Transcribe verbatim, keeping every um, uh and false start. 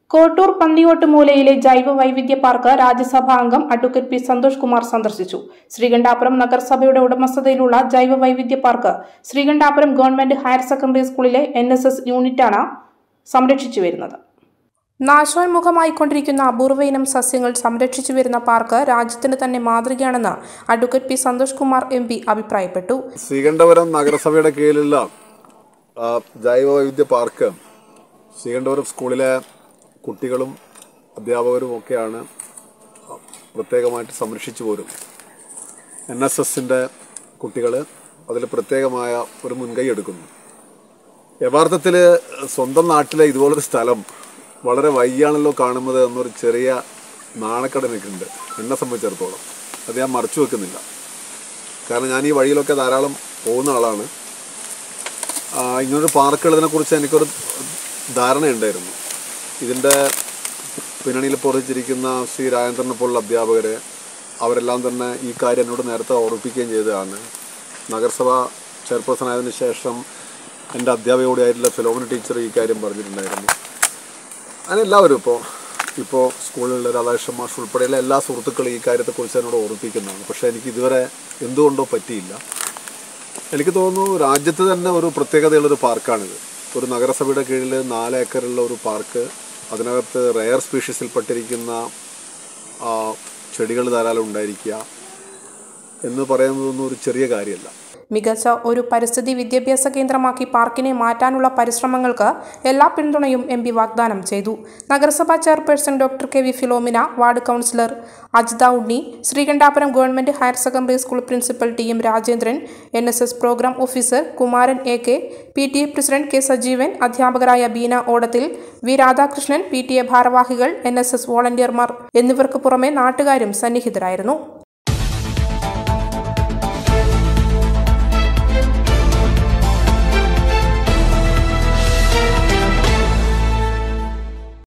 കോട്ടൂർ പന്നിയോട്ട് മൂലയിലെ ജൈവ വൈവിധ്യ പാർക്ക് രാജ്യസഭാ അംഗം അഡ്വക്കേറ്റ് പി സന്തോഷ് കുമാർ സന്ദർശിച്ചു. ശ്രീകണ്ഠാപുരം നഗരസഭയുടെ ഉടമസ്ഥതയിലുള്ള ജൈവ വൈവിധ്യ park Sreekandapuram government higher secondary സ്കൂളിലെ എൻ എസ് എസ് യൂണിറ്റാണ് സംരക്ഷിച്ചു വരുന്നത്. നാശോന്മുഖമായിക്കൊണ്ടിരിക്കുന്ന അപൂർവ ഇനം സസ്യങ്ങൾ സംരക്ഷിച്ചു വരുന്ന പാർക്ക് രാജ്യത്തിന് തന്നെ മാതൃകയാണെന്ന് advocate P Santhosh Kumar M P അഭിപ്രായപ്പെട്ടു. ശ്രീകണ്ഠപുരം നഗരസഭയുടെ കീഴിലുള്ള ജൈവ വൈവിധ്യ പാർക്ക് ശ്രീകണ്ഠപുരം സ്കൂളിലെ കുട്ടികളും അധ്യാപകരും ഒക്കെയാണ് പ്രത്യേകമായിട്ട് സംരക്ഷിച്ചു പോരും. എൻ എസ് എസിൻ്റെ കുട്ടികൾ അതിൽ പ്രത്യേകമായ ഒരു മുൻകൈ എടുക്കുന്നു. യഥാർത്ഥത്തിൽ സ്വന്തം നാട്ടിലെ ഇതുപോലൊരു സ്ഥലം വളരെ വൈകിയാണല്ലോ കാണുന്നത് എന്നൊരു ചെറിയ നാണക്കട എനിക്കുണ്ട്. എന്നെ സംബന്ധിച്ചിടത്തോളം അത് ഞാൻ മറച്ചു വെക്കുന്നില്ല. കാരണം ഞാൻ ഈ വഴിയിലൊക്കെ ധാരാളം പോകുന്ന ആളാണ്. ഇങ്ങനൊരു പാർക്കുള്ളതിനെക്കുറിച്ച് എനിക്കൊരു ധാരണയുണ്ടായിരുന്നു. ഇതിൻ്റെ പിന്നണിയിൽ പ്രവർത്തിച്ചിരിക്കുന്ന ശ്രീ രാജേന്ദ്രനെ പോലുള്ള അധ്യാപകർ അവരെല്ലാം തന്നെ ഈ കാര്യം എന്നോട് നേരത്തെ ഓർമ്മിപ്പിക്കുകയും ചെയ്തതാണ്. നഗരസഭ ചെയർപേഴ്സൺ ആയതിനു ശേഷം എൻ്റെ അധ്യാപകയോടെയായിട്ടുള്ള ഫിലോമിന ടീച്ചർ ഈ കാര്യം പറഞ്ഞിട്ടുണ്ടായിരുന്നു. അങ്ങനെ എല്ലാവരും ഇപ്പോൾ ഇപ്പോൾ സ്കൂളിലുള്ള രാധാകൃഷ്ണൻ മാഷ് ഉൾപ്പെടെയുള്ള എല്ലാ സുഹൃത്തുക്കളും ഈ കാര്യത്തെക്കുറിച്ച് എന്നോട് ഓർമ്മിപ്പിക്കുന്നതാണ്. പക്ഷേ എനിക്ക് ഇതുവരെ എന്തുകൊണ്ടോ പറ്റിയില്ല. എനിക്ക് തോന്നുന്നു രാജ്യത്ത് തന്നെ ഒരു പ്രത്യേകതയുള്ളൊരു പാർക്കാണിത്. ഒരു നഗരസഭയുടെ കീഴിൽ നാല് ഏക്കറുള്ള ഒരു പാർക്ക്, അതിനകത്ത് റെയർ സ്പീഷീസിൽപ്പെട്ടിരിക്കുന്ന ചെടികൾ ധാരാളം ഉണ്ടായിരിക്കുക എന്ന് പറയുന്നതൊന്നും ഒരു ചെറിയ കാര്യമല്ല. മികച്ച ഒരു പരിസ്ഥിതി വിദ്യാഭ്യാസ കേന്ദ്രമാക്കി പാർക്കിനെ മാറ്റാനുള്ള പരിശ്രമങ്ങൾക്ക് എല്ലാ പിന്തുണയും എം പി വാഗ്ദാനം ചെയ്തു. നഗരസഭാ chairperson doctor K V Philomina, ward councillor Ajitha Unni, Sreekandapuram government higher secondary school principal T M Rajendran, N S S programme officer Kumaran A K, P T A president K Sajeevan, അധ്യാപകരായ Beena Odathil, V Radhakrishnan, P T A ഭാരവാഹികൾ, N S S വോളണ്ടിയർമാർ എന്നിവർക്ക് പുറമെ നാട്ടുകാരും സന്നിഹിതരായിരുന്നു.